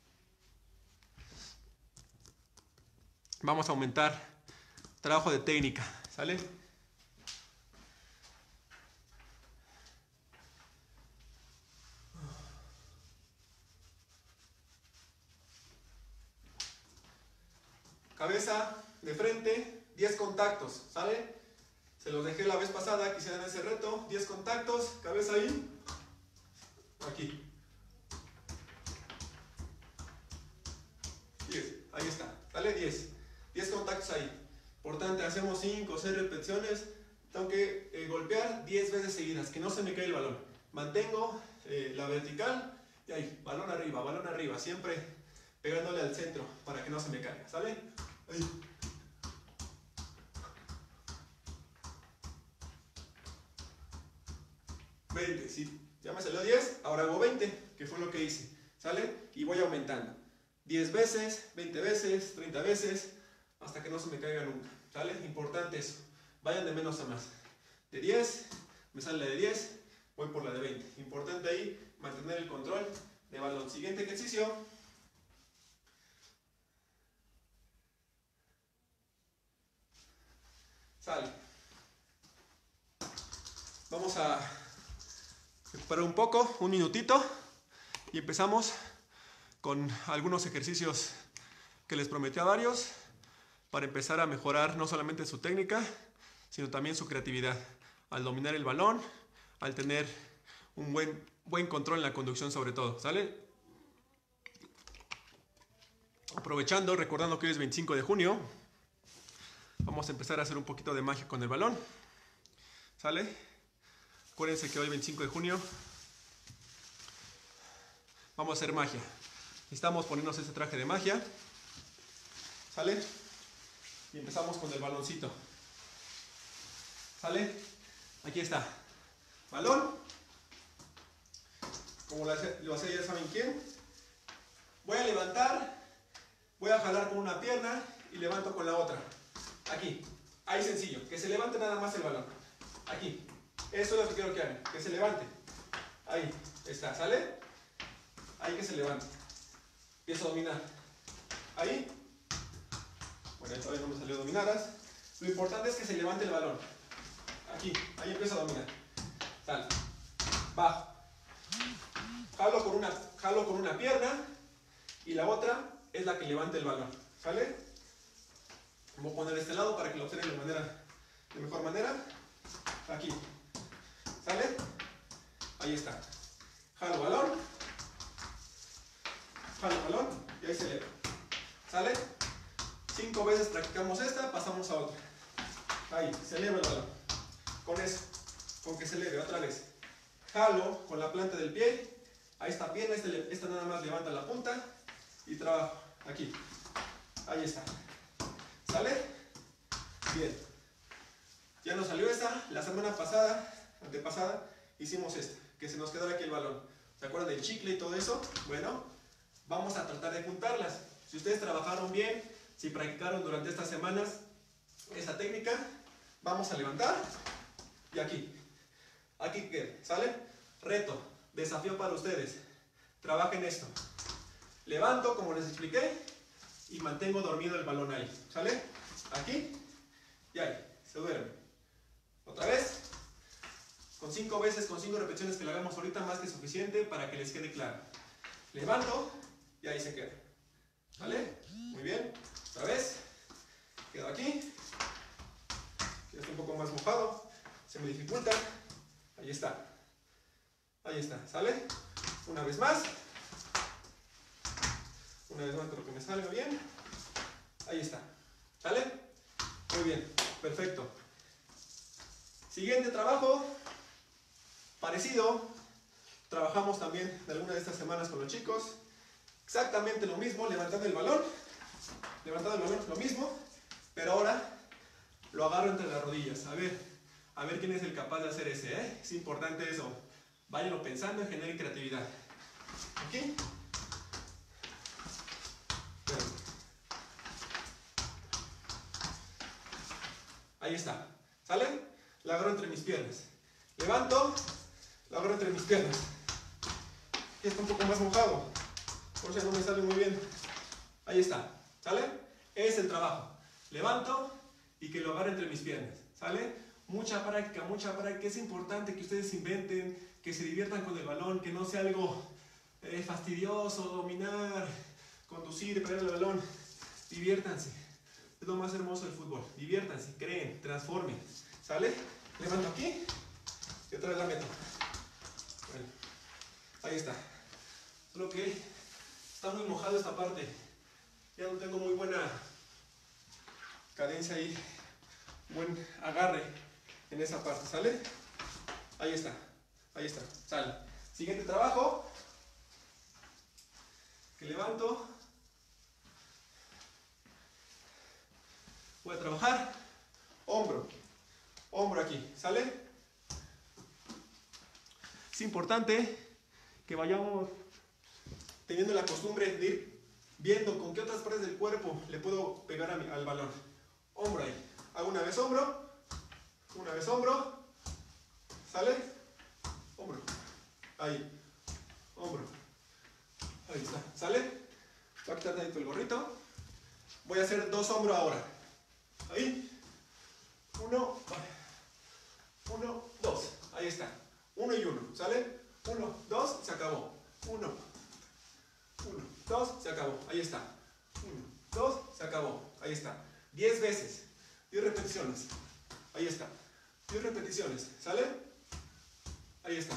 Vamos a aumentar trabajo de técnica, ¿sale? Cabeza de frente, 10 contactos, ¿sale? Se los dejé la vez pasada, quisieran ese reto, 10 contactos, cabeza ahí, aquí. 10, ahí está, ¿sale? 10 contactos ahí. Importante, hacemos 5 o 6 repeticiones, tengo que golpear 10 veces seguidas, que no se me caiga el balón. Mantengo la vertical y ahí, balón arriba, siempre pegándole al centro para que no se me caiga, ¿sale? Ahí. Si ya me salió 10, ahora hago 20, que fue lo que hice, ¿sale? Y voy aumentando. 10 veces, 20 veces, 30 veces, hasta que no se me caiga nunca, ¿sale? Importante eso. Vayan de menos a más. De 10, me sale la de 10, voy por la de 20. Importante ahí mantener el control de balón. Siguiente ejercicio. Sale. Vamos a recuperar un poco, un minutito, y empezamos con algunos ejercicios que les prometí a varios para empezar a mejorar no solamente su técnica, sino también su creatividad al dominar el balón, al tener un buen control en la conducción sobre todo, ¿sale? Aprovechando, recordando que hoy es 25 de junio, vamos a empezar a hacer un poquito de magia con el balón, ¿sale? Acuérdense que hoy 25 de junio vamos a hacer magia. Necesitamos ponernos ese traje de magia, ¿sale? Y empezamos con el baloncito, ¿sale? Aquí está, balón, como lo hacía ya saben quién. Voy a levantar, voy a jalar con una pierna y levanto con la otra. Aquí, ahí sencillo, que se levante nada más el balón. Aquí, eso es lo que quiero que hagan, que se levante. Ahí está, ¿sale? Ahí que se levante. Empiezo a dominar. Ahí. Bueno, todavía no me salió dominadas. Lo importante es que se levante el balón. Aquí, ahí empiezo a dominar. Sale. Bajo. Jalo con una pierna y la otra es la que levante el balón. ¿Sale? Voy a poner este lado para que lo observen de mejor manera. Aquí. ¿Sale? Ahí está. Jalo balón y ahí se eleva. ¿Sale? 5 veces practicamos esta, pasamos a otra. Ahí, se eleva el balón. Con eso, con que se eleve otra vez. Jalo con la planta del pie. Ahí está pierna, esta nada más levanta la punta y trabajo. Aquí. Ahí está. ¿Sale? Bien. Ya nos salió esta. La semana antepasada, hicimos esta, que se nos quedara aquí el balón. ¿Se acuerdan del chicle y todo eso? Bueno, vamos a tratar de juntarlas. Si ustedes trabajaron bien, si practicaron durante estas semanas esta técnica, vamos a levantar y aquí. Aquí queda, ¿sale? Reto, desafío para ustedes. Trabajen esto. Levanto, como les expliqué, y mantengo dormido el balón ahí. ¿Sale? Aquí y ahí. Se duerme. Otra vez. Con 5 veces, con 5 repeticiones que lo hagamos ahorita, más que suficiente para que les quede claro. Levanto y ahí se queda. ¿Vale? Muy bien. Otra vez. Quedo aquí. Ya está un poco más mojado. Se me dificulta. Ahí está. Ahí está. ¿Sale? Una vez más. Una vez más, pero que me salga bien. Ahí está. ¿Sale? Muy bien. Perfecto. Siguiente trabajo. Parecido. Trabajamos también de alguna de estas semanas con los chicos. Exactamente lo mismo, levantando el balón, lo mismo, pero ahora lo agarro entre las rodillas. A ver quién es el capaz de hacer ese, ¿eh? Es importante eso. Váyanlo pensando y generen creatividad. Aquí. Ahí está. ¿Sale? Lo agarro entre mis piernas. Levanto, lo agarro entre mis piernas. Aquí está un poco más mojado. Por eso no me sale muy bien. Ahí está. ¿Sale? Es el trabajo. Levanto y que lo agarre entre mis piernas. ¿Sale? Mucha práctica, mucha práctica. Es importante que ustedes inventen, que se diviertan con el balón, que no sea algo fastidioso, dominar, conducir, perder el balón. Diviértanse. Es lo más hermoso del fútbol. Diviértanse, creen, transformen. ¿Sale? Levanto aquí y otra vez la meto. Bueno, ahí está. Solo que está muy mojado esta parte. Ya no tengo muy buena cadencia ahí. Buen agarre en esa parte. ¿Sale? Ahí está. Ahí está. Sale. Siguiente trabajo. Que levanto. Voy a trabajar. Hombro. Hombro aquí. ¿Sale? Es importante que vayamos teniendo la costumbre de ir viendo con qué otras partes del cuerpo le puedo pegar al balón. Hombro ahí. Hago una vez hombro. Una vez hombro. ¿Sale? Hombro. Ahí. Hombro. Ahí está. ¿Sale? Voy a quitar tantito el gorrito. Voy a hacer 2 hombros ahora. Ahí. 1, 2. Ahí está. 1 y 1. ¿Sale? 1, 2. Se acabó. 1, 2. Se acabó. Ahí está. 1, 2. Se acabó. Ahí está. 10 veces. 10 repeticiones. Ahí está. 10 repeticiones. ¿Sale? Ahí está.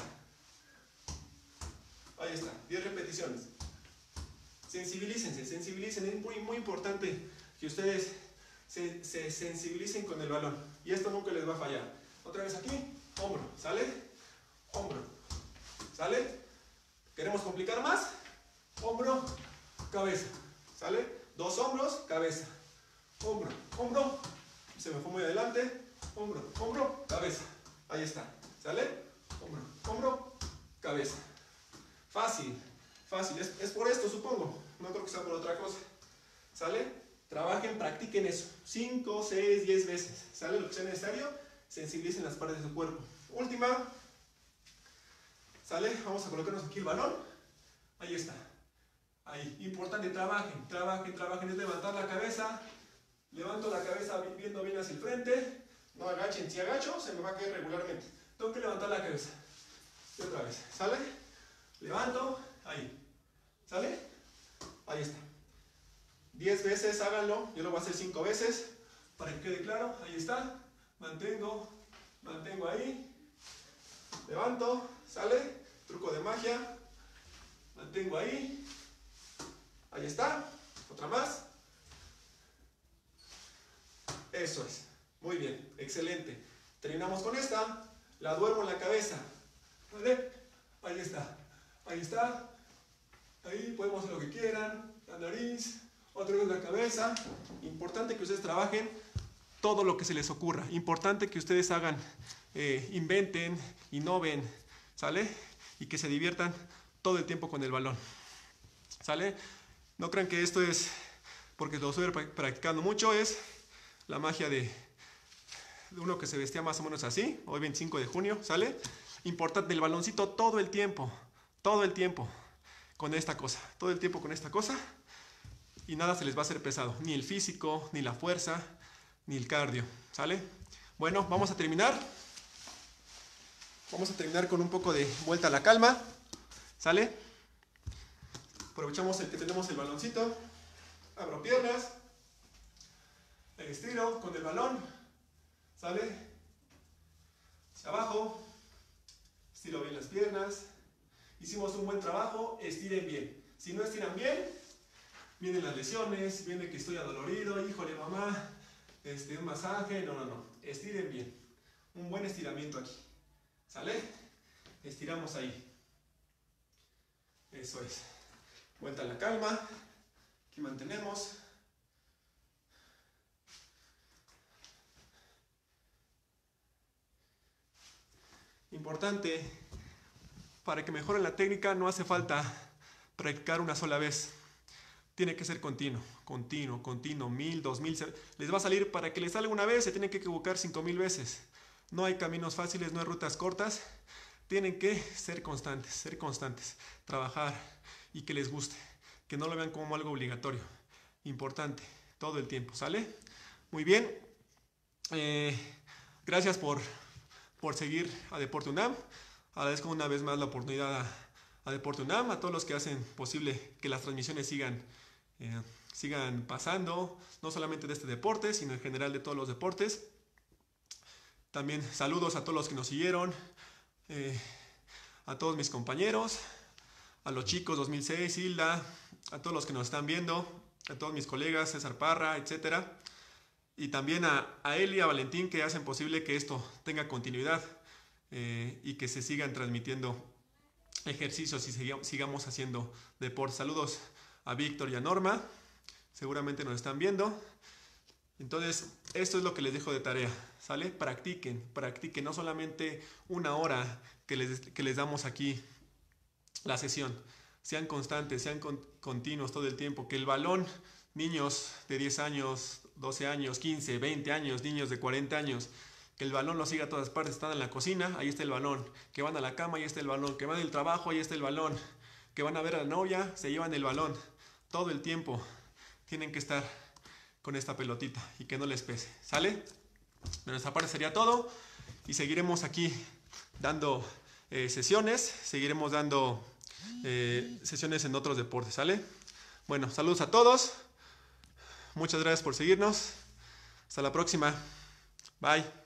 Ahí está. 10 repeticiones. Sensibilícense. Sensibilicen. Es muy, muy importante que ustedes se sensibilicen con el balón. Y esto nunca les va a fallar. Otra vez aquí. Hombro. ¿Sale? Hombro. ¿Sale? ¿Queremos complicar más? Hombro. Cabeza. ¿Sale? 2 hombros. Cabeza. Hombro. Hombro. Se me fue muy adelante. Hombro. Hombro. Cabeza. Ahí está. ¿Sale? Hombro. Hombro. Cabeza. Fácil. Fácil, es por esto, supongo. No creo que sea por otra cosa. ¿Sale? Trabajen, practiquen eso. 5, 6, 10 veces. ¿Sale? Lo que sea necesario. Sensibilicen las partes de su cuerpo. Última. ¿Sale? Vamos a colocarnos aquí el balón. Ahí está. Ahí. Importante, trabajen, trabajen, trabajen. Es levantar la cabeza. Levanto la cabeza viendo bien hacia el frente. No agachen. Si agacho, se me va a caer regularmente. Tengo que levantar la cabeza. Y otra vez. ¿Sale? Levanto. Ahí. ¿Sale? Ahí está. 10 veces, háganlo. Yo lo voy a hacer 5 veces. Para que quede claro. Ahí está. Mantengo ahí. Levanto. ¿Sale? Truco de magia. Mantengo ahí. Ahí está. Otra más. Eso es. Muy bien. Excelente. Terminamos con esta. La duermo en la cabeza. ¿Vale? Ahí está. Ahí está. Ahí podemos hacer lo que quieran. La nariz. Otra vez la cabeza. Importante que ustedes trabajen todo lo que se les ocurra. Importante que ustedes hagan, inventen, innoven. ¿Sale? Y que se diviertan todo el tiempo con el balón. ¿Sale? No crean que esto es porque lo estoy practicando mucho. Es la magia de uno que se vestía más o menos así. Hoy 25 de junio. ¿Sale? Importante el baloncito todo el tiempo. Todo el tiempo. Con esta cosa. Todo el tiempo con esta cosa. Y nada se les va a hacer pesado. Ni el físico, ni la fuerza, ni el cardio. ¿Sale? Bueno, vamos a terminar. Vamos a terminar con un poco de vuelta a la calma. ¿Sale? Aprovechamos el que tenemos el baloncito. Abro piernas. Estiro con el balón. ¿Sale? Hacia abajo. Estiro bien las piernas. Hicimos un buen trabajo. Estiren bien. Si no estiran bien, vienen las lesiones. Viene que estoy adolorido. Híjole, mamá. Un masaje. No. Estiren bien. Un buen estiramiento aquí. ¿Sale? Estiramos ahí. Eso es. Vuelta a la calma. Aquí mantenemos. Importante, para que mejore la técnica no hace falta practicar una sola vez. Tiene que ser continuo, 1000, 2000. Les va a salir, para que les salga una vez, se tienen que equivocar 5000 veces. No hay caminos fáciles, no hay rutas cortas. Tienen que ser constantes, trabajar y que les guste, que no lo vean como algo obligatorio. Importante, todo el tiempo, ¿sale? Muy bien. Gracias por seguir a Deporte UNAM. Agradezco una vez más la oportunidad a Deporte UNAM, a todos los que hacen posible que las transmisiones sigan pasando, no solamente de este deporte, sino en general de todos los deportes. También saludos a todos los que nos siguieron, a todos mis compañeros, a los chicos 2006, Hilda, a todos los que nos están viendo, a todos mis colegas, César Parra, etc. Y también a él y a Valentín, que hacen posible que esto tenga continuidad y que se sigan transmitiendo ejercicios y sigamos haciendo deporte. Saludos a Víctor y a Norma, seguramente nos están viendo. Entonces, esto es lo que les dejo de tarea, ¿sale? Practiquen, no solamente una hora que les damos aquí la sesión. Sean constantes, sean continuos todo el tiempo. Que el balón, niños de 10 años, 12 años, 15, 20 años, niños de 40 años, que el balón los siga a todas partes. Están en la cocina, ahí está el balón. Que van a la cama, ahí está el balón. Que van al trabajo, ahí está el balón. Que van a ver a la novia, se llevan el balón. Todo el tiempo tienen que estar con esta pelotita y que no les pese, ¿sale? De nuestra parte sería todo y seguiremos aquí dando sesiones, seguiremos dando sesiones en otros deportes, ¿sale? Bueno, saludos a todos, muchas gracias por seguirnos, hasta la próxima, bye.